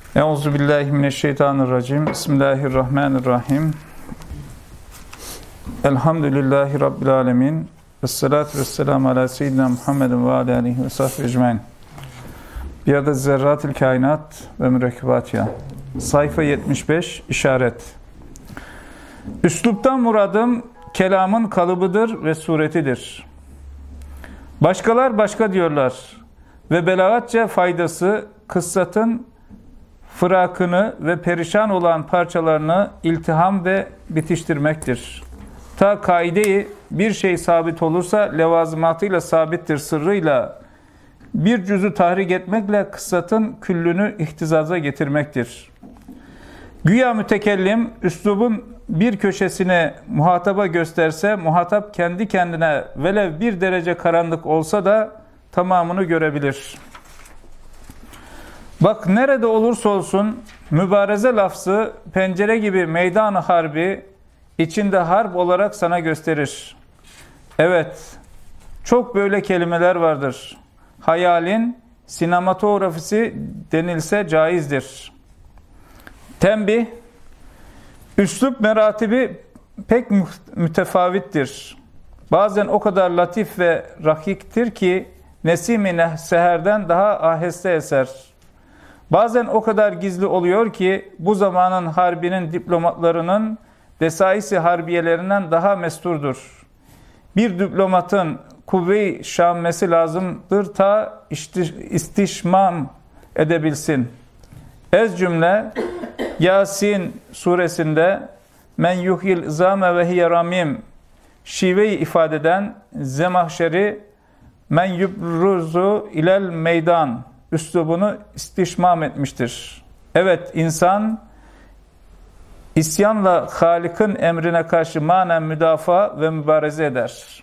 Euzubillahimineşşeytanirracim. Bismillahirrahmanirrahim. Elhamdülillahi Rabbil alemin. Vessalatu vesselamu ala seyyidina Muhammedin ve ala aleyhi ve sahbihi ecmaîn. Bi'aded zerratil kainat ve mürekkebatiha. Sayfa 75. İşaret. Üsluptan muradım kelamın kalıbıdır ve suretidir. Başkalar başka diyorlar ve belagatça faydası kıssatın fırakını ve perişan olan parçalarını iltiham ve bitiştirmektir. Ta kaideyi bir şey sabit olursa levazımatıyla sabittir sırrıyla bir cüzü tahrik etmekle kıssatın küllünü ihtizaza getirmektir. Güya mütekellim üslubun bir köşesine muhataba gösterse muhatap kendi kendine velev bir derece karanlık olsa da tamamını görebilir. Bak nerede olursa olsun mübareze lafzı pencere gibi meydan-ı harbi içinde harp olarak sana gösterir. Evet, çok böyle kelimeler vardır. Hayalin sinematografisi denilse caizdir. Tembih, üslup meratibi pek mütefavittir. Bazen o kadar latif ve rakiktir ki nesim-i seherden daha aheste eser. Bazen o kadar gizli oluyor ki bu zamanın harbinin diplomatlarının desais-i harbiyelerinden daha mesturdur. Bir diplomatın kuvve-i şammesi lazımdır ta istişmam edebilsin. Ez cümle Yasin suresinde men yuhyil izame ve hiye ramim şive-i ifadeden zemahşeri men yubruzu ilel meydan üslubunu istişmam etmiştir. Evet, insan isyanla Halik'in emrine karşı manen müdafaa ve mübareze eder.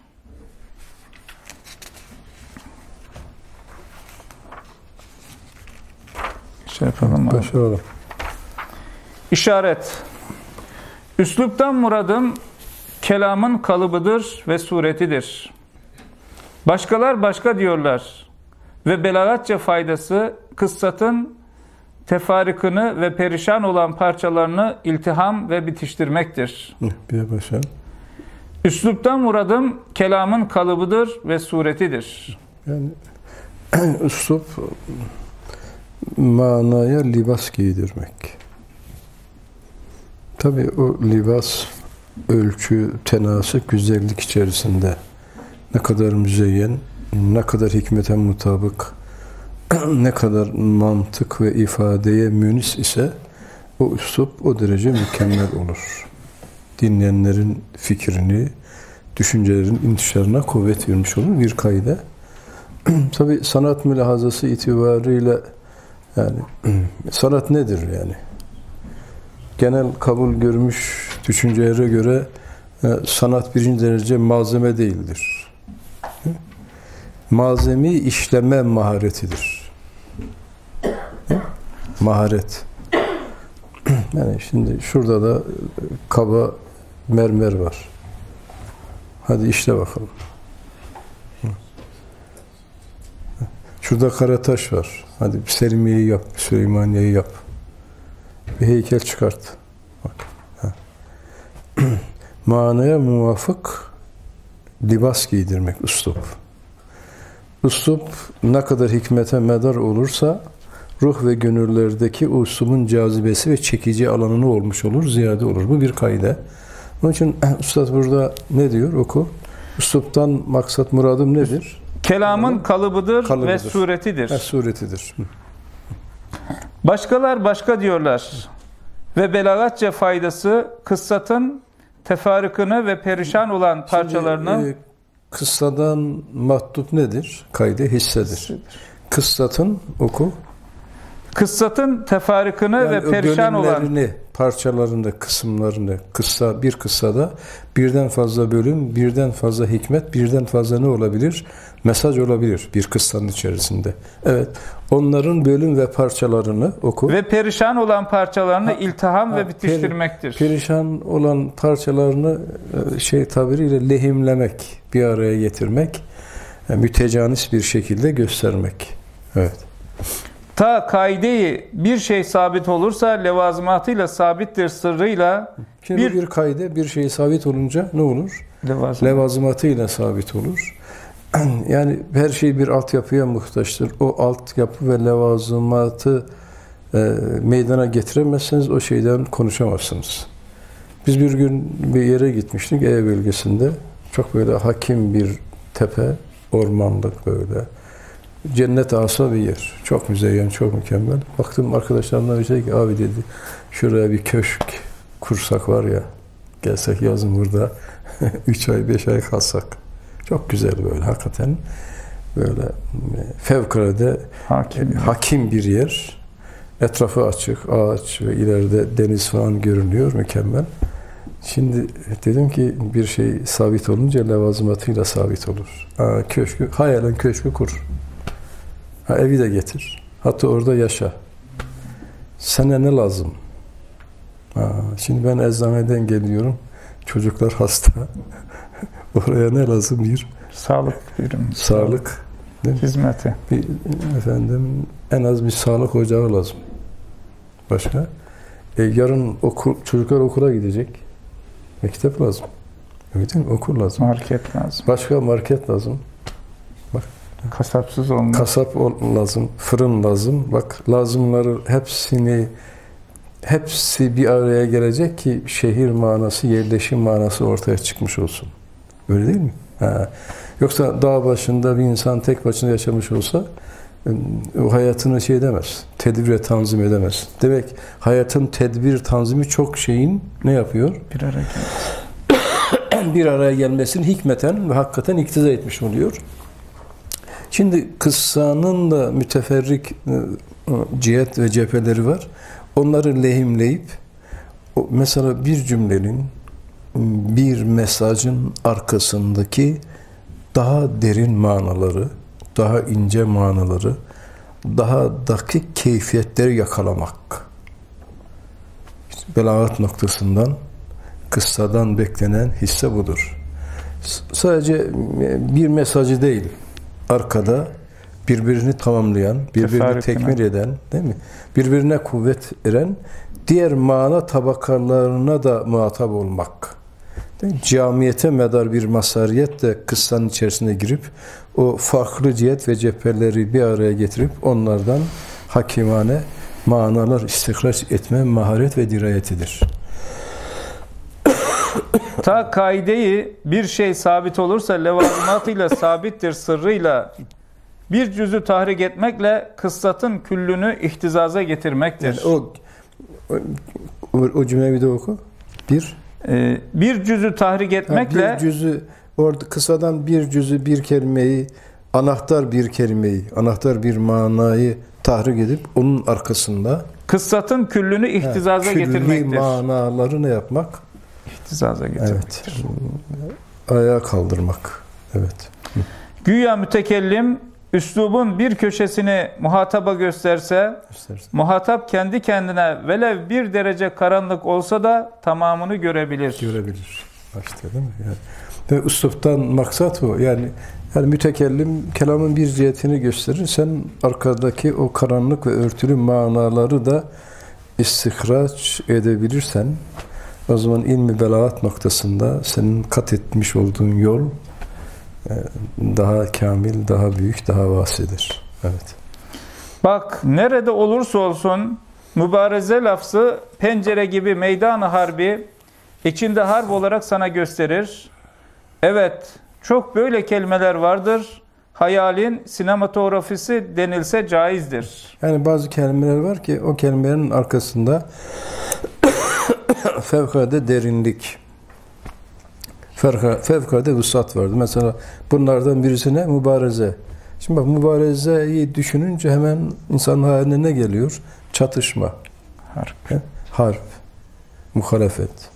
Başaralım. İşaret. Üsluptan muradım kelamın kalıbıdır ve suretidir. Başkalar başka diyorlar ve belagatça faydası kıssatın tefarikını ve perişan olan parçalarını iltiham ve bitiştirmektir. Bir başa. Üsluptan muradım kelamın kalıbıdır ve suretidir. Yani üslup manaya libas giydirmek. Tabii o libas ölçü, tenasük, güzellik içerisinde ne kadar müzeyyen, ne kadar hikmete mutabık, ne kadar mantık ve ifadeye münis ise o üslup o derece mükemmel olur. Dinleyenlerin fikrini, düşüncelerin intişarına kuvvet vermiş olur bir kaide. Tabii sanat mülahazası itibariyle yani sanat nedir yani? Genel kabul görmüş düşüncelere göre sanat birinci derece malzeme değildir. Malzemi işleme maharetidir. Maharet. Yani şimdi şurada da kaba mermer var. Hadi işle bakalım. Şurada kara taş var. Hadi bir Selimiye'yi yap, bir Süleymaniye'yi yap. Bir heykel çıkart. Bak. Manaya muvafık libas giydirmek üslup. Üslup ne kadar hikmete medar olursa ruh ve gönüllerdeki o üslubun cazibesi ve çekici alanını olmuş olur, ziyade olur. Bu bir kaide. Onun için Üstad burada ne diyor? Oku. Üsluptan maksat muradım nedir? Kelamın kalıbıdır ve suretidir. Suretidir. Başkalar başka diyorlar ve belagatça faydası kıssatın tefarikını ve perişan olan parçalarını. Şimdi, kıssadan mahtup nedir? Kayde hissedir. Kıssatın oku. Kıssatın tefarikını Yani ve perişan olan parçalarında, kısımlarında, bir kıssada birden fazla bölüm, birden fazla hikmet, birden fazla ne olabilir? Mesaj olabilir bir kıssanın içerisinde. Evet, onların bölüm ve parçalarını oku. Ve perişan olan parçalarını iltiham ve bitiştirmektir. Perişan olan parçalarını tabiriyle lehimlemek, bir araya getirmek, mütecanis bir şekilde göstermek. Evet. Ta kaideyi bir şey sabit olursa levazımatıyla sabittir sırrıyla. Şimdi bir kaide bir şey sabit olunca ne olur? Levazımatıyla sabit olur. Yani her şey bir altyapıya muhtaçtır. O altyapı ve levazımatı meydana getiremezseniz o şeyden konuşamazsınız. Biz bir gün bir yere gitmiştik Ege bölgesinde. Çok böyle hakim bir tepe, ormanlık böyle. Cennet asa bir yer. Çok müzeyyen, çok mükemmel. Baktım arkadaşlarımdan bir şey ki abi dedi şuraya bir köşk kursak var ya gelsek yazın burada 3 ay 5 ay kalsak. Çok güzel böyle hakikaten böyle fevkalade hakim bir yer. Etrafı açık, ağaç ve ileride deniz falan görünüyor. Mükemmel. Şimdi dedim ki bir şey sabit olunca levazımatıyla sabit olur. Köşkü, hayalen köşkü kur. Evi de getir. Hatta orada yaşa. Sana ne lazım? Şimdi ben eczaneden geliyorum. Çocuklar hasta. Oraya ne lazım? Bir sağlık ürün. Sağlık hizmeti. Efendim en az bir sağlık ocağı lazım. Başka? Yarın çocuklar okula gidecek. Mektep lazım. Öyle değil mi? Okul lazım. Market lazım. Başka market lazım. Bak. Kasapsız olmaz. Kasap lazım. Fırın lazım. Bak lazımları hepsi bir araya gelecek ki şehir manası, yerleşim manası ortaya çıkmış olsun. Öyle değil mi? Yoksa dağ başında bir insan tek başına yaşamış olsa o hayatını şey edemez. Tedbir ve tanzim edemez. Demek hayatın tedbir tanzimi çok şeyin ne yapıyor? Bir araya gelmesini hikmeten ve hakikaten iktiza etmiş oluyor. Şimdi kıssanın da müteferrik cihet ve cepheleri var. Onları lehimleyip mesela bir cümlenin bir mesajın arkasındaki daha derin manaları, daha ince manaları, daha dakik keyfiyetleri yakalamak. İşte belagat noktasından, kıssadan beklenen hisse budur. Sadece bir mesajı değil, arkada birbirini tamamlayan, birbirini tekmil eden, değil mi? Birbirine kuvvet veren, diğer mana tabakalarına da muhatap olmak. Camiyete medar bir masariyet de kıssanın içerisine girip o farklı cihet ve cepheleri bir araya getirip onlardan hakimane manalar istihraç etme maharet ve dirayetidir. Ta kaideyi bir şey sabit olursa levazımatıyla sabittir sırrıyla bir cüzü tahrik etmekle kıssatın küllünü ihtizaza getirmektir. Yani o cümleyi bir de oku. Bir cüzü tahrik etmekle bir cüzü orada kısadan bir cüzü bir kelimeyi anahtar bir manayı tahrik edip onun arkasında kıssatın küllünü ihtizaza getirmektir. Külli manaları ne yapmak? İhtizaza getirmektir. Evet. Ayağa kaldırmak. Evet. Güya mütekellim üslubun bir köşesini muhataba gösterse, muhatap kendi kendine velev bir derece karanlık olsa da tamamını görebilir. Başta değil mi? Yani, ve üsluptan maksat o. Yani mütekellim kelamın bir cihetini gösterir. Sen arkadaki o karanlık ve örtülü manaları da istihraç edebilirsen o zaman ilmi belagat noktasında senin kat etmiş olduğun yol daha kamil, daha büyük, daha vasidir. Evet. Bak nerede olursa olsun mübareze lafzı pencere gibi meydan-ı harbi içinde harp olarak sana gösterir. Evet, çok böyle kelimeler vardır. Hayalin sinematografisi denilse caizdir. Yani bazı kelimeler var ki o kelimelerin arkasında fevkalade derinlik, fevkalade vuslat vardı. Mesela bunlardan birisine mübareze. Şimdi bak mübarezeyi düşününce hemen insanın hayaline ne geliyor? Çatışma. Harp. Muhalefet.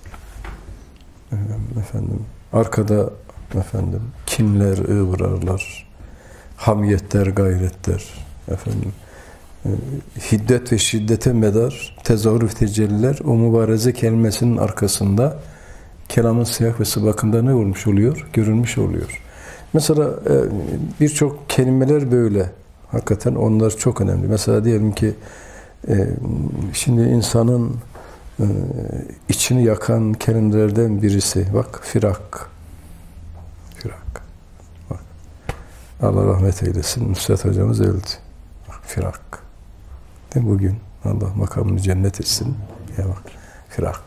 Arkada kinler, ıvrarlar, hamiyetler, gayretler, hiddet ve şiddete medar tezahür tecelliler o mübareze kelimesinin arkasında kelamın siyah ve sıbakında ne olmuş oluyor? Görülmüş oluyor. Mesela birçok kelimeler böyle Hakikaten onlar çok önemli. Mesela diyelim ki şimdi insanın içini yakan kelimelerden birisi, bak, firak. Firak. Bak. Allah rahmet eylesin. Nusret hocamız öldü. Bak, firak. Değil mi bugün? Allah makamını cennet etsin. Ya bak, firak.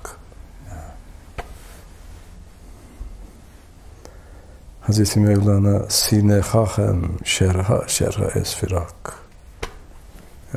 Hazreti Mevlana sine hahem şerha es firak. Ya.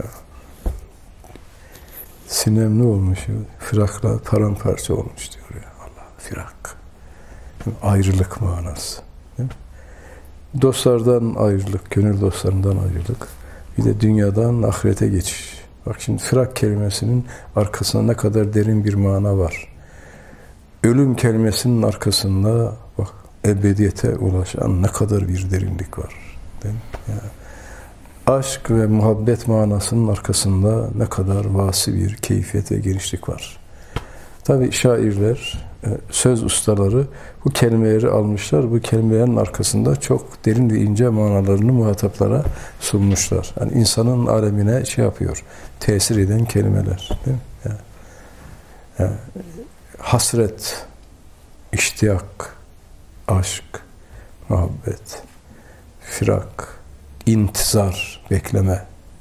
Sinem ne olmuş? Firakla paramparça olmuş diyor ya. Allah, firak. Ayrılık manası. Değil mi? Dostlardan ayrılık, gönül dostlarından ayrılık. Bir de dünyadan ahirete geçiş. Bak şimdi firak kelimesinin arkasında ne kadar derin bir mana var. Ölüm kelimesinin arkasında bak, ebediyete ulaşan ne kadar bir derinlik var. Değil mi? Yani aşk ve muhabbet manasının arkasında ne kadar vasi bir keyfiyet ve genişlik var. Tabii şairler, söz ustaları bu kelimeleri almışlar. Bu kelimelerin arkasında çok derin ve ince manalarını muhataplara sunmuşlar. Yani insanın alemine şey yapıyor, tesir eden kelimeler. Değil mi? Yani hasret, iştiyak, aşk, muhabbet, firak, intizar, bekleme.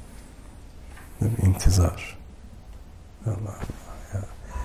İntizar. Allah Allah.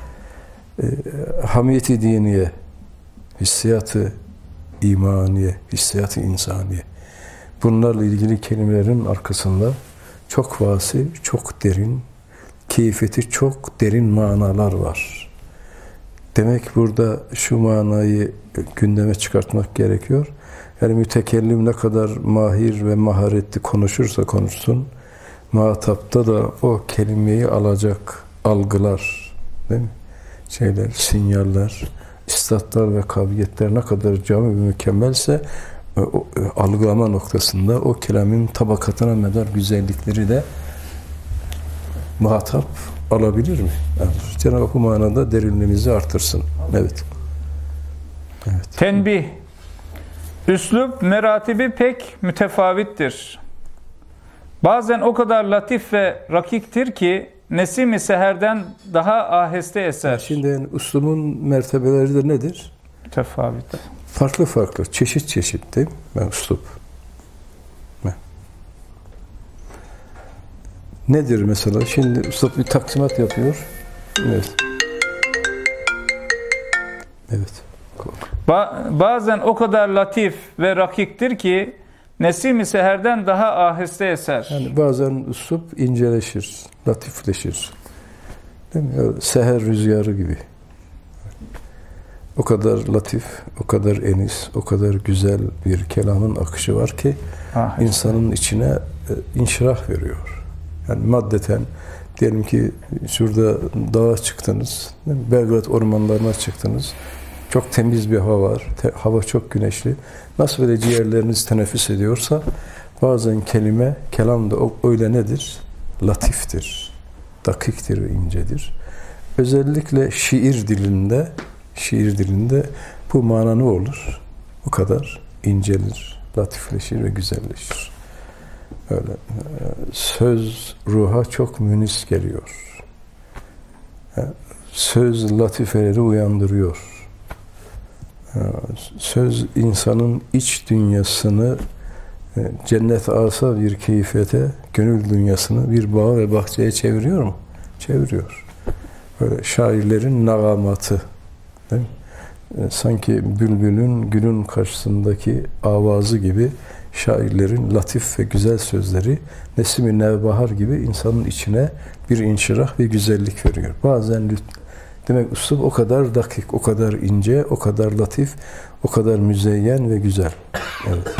Hamiyeti diniye, hissiyatı imaniye, hissiyatı insaniye. Bunlarla ilgili kelimelerin arkasında çok vasi, çok derin, keyfiyeti çok derin manalar var. Demek burada şu manayı gündeme çıkartmak gerekiyor. Yani mütekellim ne kadar mahir ve maharetli konuşursa konuşsun, muhatapta da o kelimeyi alacak algılar, değil mi? Sinyaller, istatlar ve kabiliyetler ne kadar cami ve mükemmelse o algılama noktasında o kelimenin tabakatına medar güzellikleri de muhatap alabilir mi? Yani Cenab-ı Hak bu manada derinliğimizi artırsın. Evet. Evet. Tenbih. Üslup meratibi pek mütefavittir. Bazen o kadar latif ve rakiktir ki nesim-i seherden daha aheste eser. Şimdi yani üslubun mertebeleri de nedir? Mütefavit. Farklı farklı, çeşit çeşit değil mi? Üslub. Nedir mesela? Şimdi üslub bir taksimat yapıyor. Evet. Evet. Bazen o kadar latif ve rakiktir ki nesim-i seherden daha aheste eser. Yani bazen üslup inceleşir, latifleşir. Değil mi? Yani seher rüzgarı gibi. O kadar latif, o kadar enis, o kadar güzel bir kelamın akışı var ki insanın içine inşirah veriyor. Yani maddeten diyelim ki şurada dağa çıktınız, Belgrad ormanlarına çıktınız. Çok temiz bir hava var. Hava çok güneşli. Nasıl böyle ciğerleriniz teneffüs ediyorsa bazen kelam da öyle nedir? Latiftir. Dakiktir ve incedir. Özellikle şiir dilinde bu mana ne olur? O kadar incelir, latifleşir ve güzelleşir. Öyle söz ruha çok münis geliyor. Söz latifeleri uyandırıyor. Söz insanın iç dünyasını cennet asa bir keyfiyete, gönül dünyasını bir bağ ve bahçeye çeviriyor mu? Çeviriyor. Böyle şairlerin nagamatı, değil mi? Sanki bülbülün gülün karşısındaki avazı gibi şairlerin latif ve güzel sözleri Nesim-i Nevbahar gibi insanın içine bir inşirah ve güzellik veriyor. Bazen demek üslub o kadar dakik, o kadar ince, o kadar latif, o kadar müzeyyen ve güzel. Evet.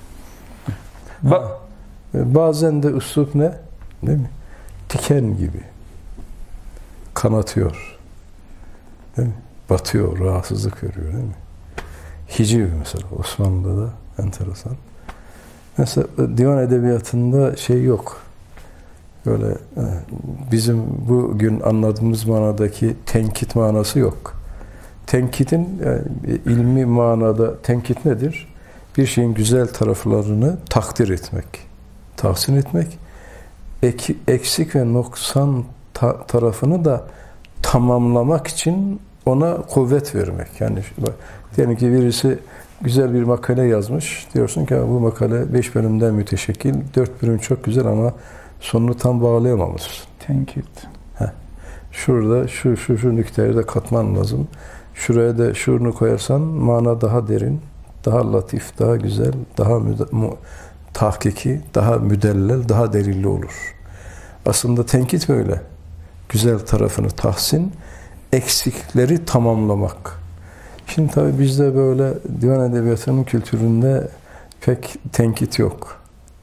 Bazen de üslub ne? Değil mi? Diken gibi. Kanatıyor. Değil mi? Batıyor, rahatsızlık veriyor, değil mi? Hiciv mesela Osmanlı'da da enteresan. Mesela divan edebiyatında şey yok. Böyle bizim bugün anladığımız manadaki tenkit manası yok. Tenkitin ilmi manada tenkit nedir? Bir şeyin güzel taraflarını takdir etmek. tahsin etmek, eksik ve noksan tarafını da tamamlamak için ona kuvvet vermek. Yani diyelim ki birisi güzel bir makale yazmış. Diyorsun ki bu makale 5 bölümden müteşekkil, 4 bölüm çok güzel ama sonunu tam bağlayamamışsın. Tenkit. Şurada şu nükteyi de katman lazım. Şuraya da şunu koyarsan mana daha derin, daha latif, daha güzel, daha tahkiki, daha müdellel, daha delilli olur. Aslında tenkit böyle. Güzel tarafını tahsin, eksikleri tamamlamak. Şimdi tabii bizde böyle divan edebiyatının kültüründe pek tenkit yok.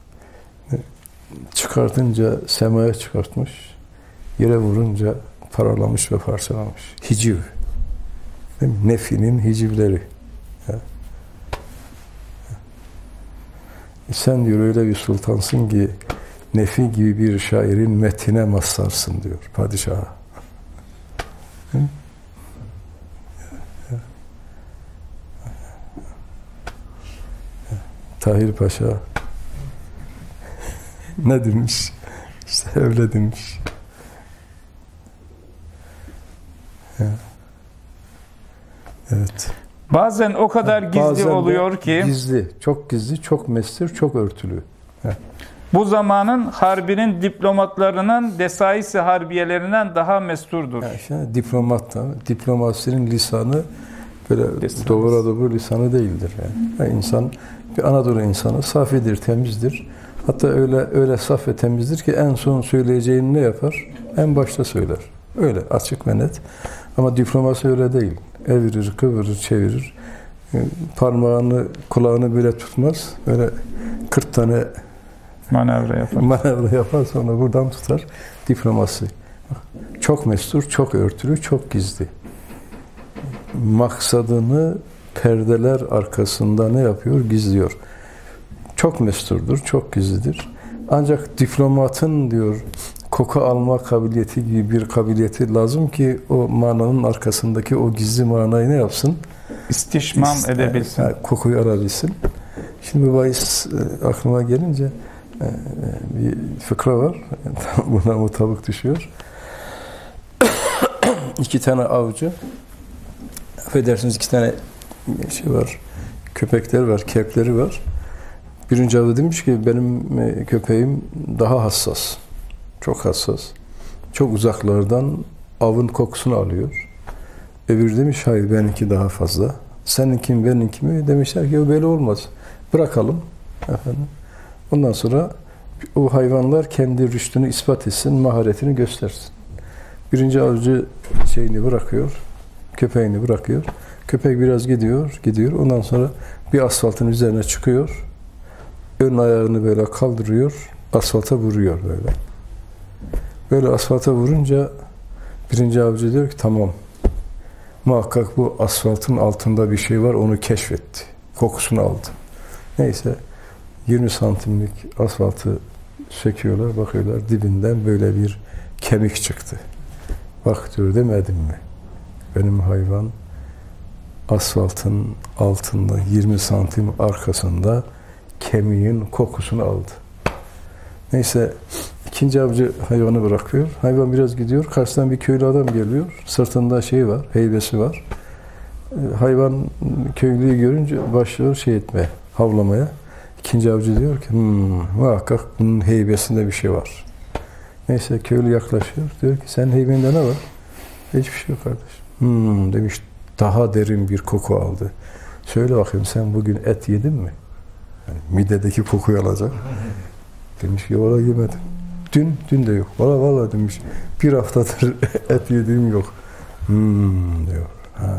Çıkartınca semaya çıkartmış, yere vurunca paralamış ve parçalamış. Hiciv. Nefinin hicivleri. Sen diyor öyle bir sultansın ki Nefi gibi bir şairin metine mazharsın diyor padişaha. Tahir Paşa ne demiş? İşte öyle demiş. Evet. Bazen o kadar gizli Bazen oluyor ki gizli, çok mestir, çok örtülü. bu zamanın harbinin diplomatlarının desais-i harbiyelerinden daha mesturdur. Yani işte diplomasinin lisanı böyle doğru doğru lisanı değildir. Yani insan bir Anadolu insanı safidir, temizdir. Hatta öyle saf ve temizdir ki en son söyleyeceğini ne yapar? En başta söyler. Öyle açık ve net. Ama diplomasi öyle değil. Evirir, kıvırır, çevirir. Parmağını, kulağını böyle tutmaz. Böyle 40 tane manevra yapar sonra buradan tutar. Diplomasi. Çok mestur, çok örtülü, çok gizli. Maksadını perdeler arkasında ne yapıyor? Gizliyor. Çok mesturdur, çok gizlidir. Ancak diplomatın diyor koku alma kabiliyeti gibi bir kabiliyeti lazım ki o mananın arkasındaki o gizli manayı ne yapsın? İstişmam edebilsin. Kokuyu alabilsin. Şimdi bu bahis aklıma gelince bir fıkra var. Buna mutabık düşüyor. 2 tane avcı, affedersiniz 2 tane şey var, köpekler var, kepleri var. Birinci avcı demiş ki benim köpeğim daha hassas. Çok hassas. Çok uzaklardan avın kokusunu alıyor. Öbürü demiş hayır benimki daha fazla. Seninki mi benimki mi? Demişler ki o böyle olmaz. Bırakalım. Efendim. Ondan sonra o hayvanlar kendi rüştünü ispat etsin, maharetini göstersin. Birinci avcı şeyini bırakıyor, köpeğini bırakıyor. Köpek biraz gidiyor. Ondan sonra bir asfaltın üzerine çıkıyor. Ön ayağını böyle kaldırıyor, asfalta vuruyor böyle. Böyle asfalta vurunca birinci avcı diyor ki tamam. Muhakkak bu asfaltın altında bir şey var, onu keşfetti. Kokusunu aldı. Neyse 20 santimlik asfaltı söküyorlar, bakıyorlar dibinden böyle bir kemik çıktı. Bak diyor demedim mi? Benim hayvan asfaltın altında 20 santim arkasında kemiğin kokusunu aldı. Neyse ikinci avcı hayvanı bırakıyor. Hayvan biraz gidiyor. Karşıdan bir köylü adam geliyor. Sırtında şey var, heybesi var. Hayvan köylüyü görünce başlıyor şey etmeye, havlamaya. İkinci avcı diyor ki muhakkak bunun heybesinde bir şey var. Neyse köylü yaklaşıyor. Diyor ki sen heybende ne var? Hiçbir şey yok kardeşim. Demiş daha derin bir koku aldı. Söyle bakayım sen bugün et yedin mi? Yani midedeki kokuyu alacak. Demiş ki valla yemedim. Dün de yok. Valla demiş. Bir haftadır et yediğim yok. Diyor.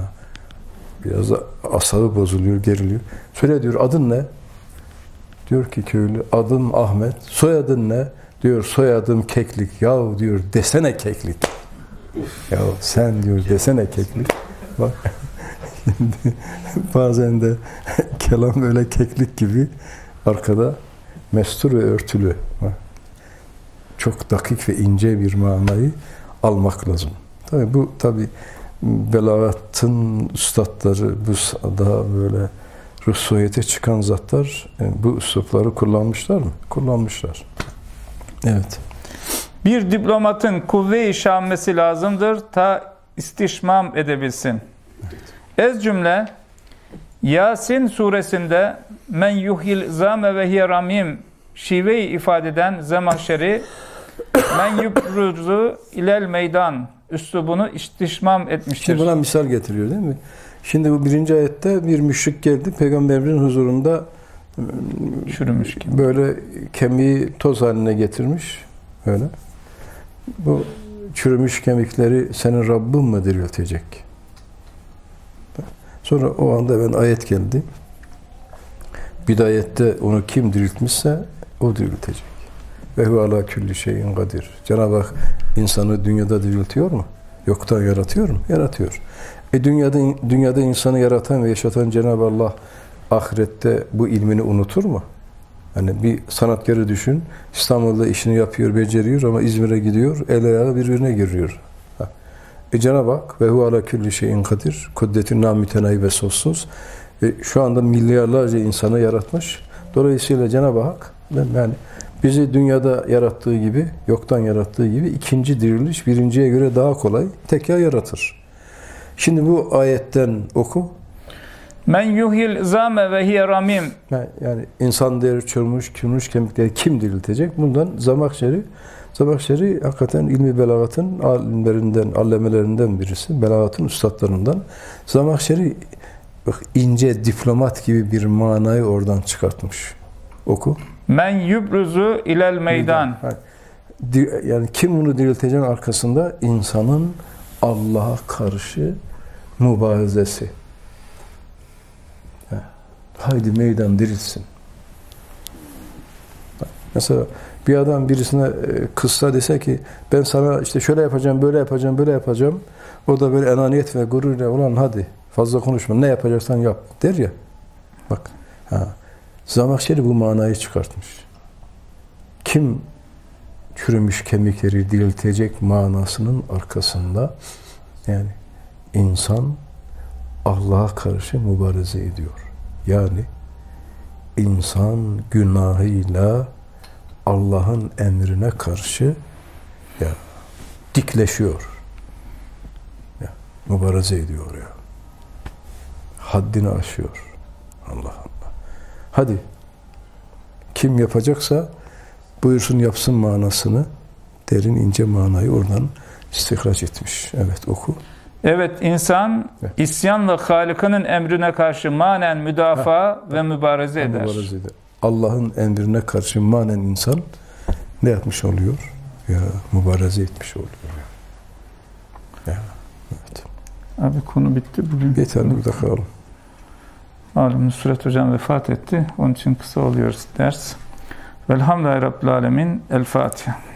Biraz da asabı bozuluyor, geriliyor. Söyle diyor adın ne? Diyor ki köylü adım Ahmet. Soyadın ne? Diyor soyadım Keklik. Yahu diyor desene Keklik. Ya sen diyor desene Keklik. Bak şimdi bazen de kelam öyle keklik gibi arkada mestur ve örtülü. Çok dakik ve ince bir manayı almak lazım. Tabii bu belagatın üstadları, bu daha böyle ruhsuyete çıkan zatlar bu üslupları kullanmışlar mı? Kullanmışlar. Evet. Bir diplomatın kuvve-i şammesi lazımdır ta istişmam edebilsin. Ez cümle Yasin suresinde men yuhil zame ve hiye ramim şive-i ifadeden zemahşeri men yubruzu ilel meydan üslubunu istişmam etmiştir. Şimdi buna misal getiriyor değil mi? Şimdi bu 1. ayette bir müşrik geldi peygamberin huzurunda Çürümüş gibi. böyle kemiği toz haline getirmiş. Öyle. Bu çürümüş kemikleri senin Rabbin mi diriltecek? Sonra o anda ben ayet geldi. Bidayette onu kim diriltmişse o diriltecek. Ve hu ala külli şeyin kadir. Cenab-ı Hak insanı dünyada diriltiyor mu? Yoktan yaratıyor mu? Yaratıyor. Dünyada insanı yaratan ve yaşatan Cenab-ı Allah ahirette bu ilmini unutur mu? Hani bir sanatkarı düşün. İstanbul'da işini yapıyor, beceriyor ama İzmir'e gidiyor, el ayağı birbirine giriyor. Cenab-ı Hak ve hu ala külli şeyin kadir. Kudretün namütenayi ve sonsuz. Şu anda milyarlarca insanı yaratmış. Dolayısıyla Cenab-ı Hak yani bizi dünyada yarattığı gibi, yoktan yarattığı gibi ikinci diriliş birinciye göre daha kolay tekrar yaratır. Şimdi bu ayetten oku. Men yuhil zame ve hiye ramim. Yani insan deri çürümüş kemikleri kim diriltecek? Bundan Zamakşeri hakikaten ilmi belagatın alimlerinden, allemelerinden birisi. Belagatın üstadlarından. Zamakşeri ince diplomat gibi bir manayı oradan çıkartmış. Oku. Men yubruzu ilel meydan. Yani kim bunu dirilteceğin arkasında insanın Allah'a karşı mübarezesi. Haydi meydan dirilsin. Mesela bir adam birisine kızsa dese ki ben sana işte şöyle yapacağım, böyle yapacağım, böyle yapacağım. O da böyle enaniyet ve gururla ulan hadi fazla konuşma ne yapacaksan yap der ya. Bak. Zamakşeri bu manayı çıkartmış. Kim çürümüş kemikleri diriltecek manasının arkasında yani insan Allah'a karşı mübareze ediyor. Yani insan günahıyla Allah'ın emrine karşı dikleşiyor. Mübareze ediyor ya. Haddini aşıyor. Allah Allah. Hadi kim yapacaksa buyursun yapsın manasını derin ince manayı oradan istihraç etmiş. Evet oku. Evet insan isyanla Halık'ının emrine karşı manen müdafaa ve mübareze eder. Mübareze eder. Allah'ın emrine karşı manen insan ne yapmış oluyor? Ya mübareze etmiş oluyor. Ya, evet. Abi konu bitti bugün. Yeterli burada kalalım. Malum Nusret Hocam vefat etti. Onun için kısa oluyoruz ders. Velhamdülillahi Rabbil Alemin. El Fatiha.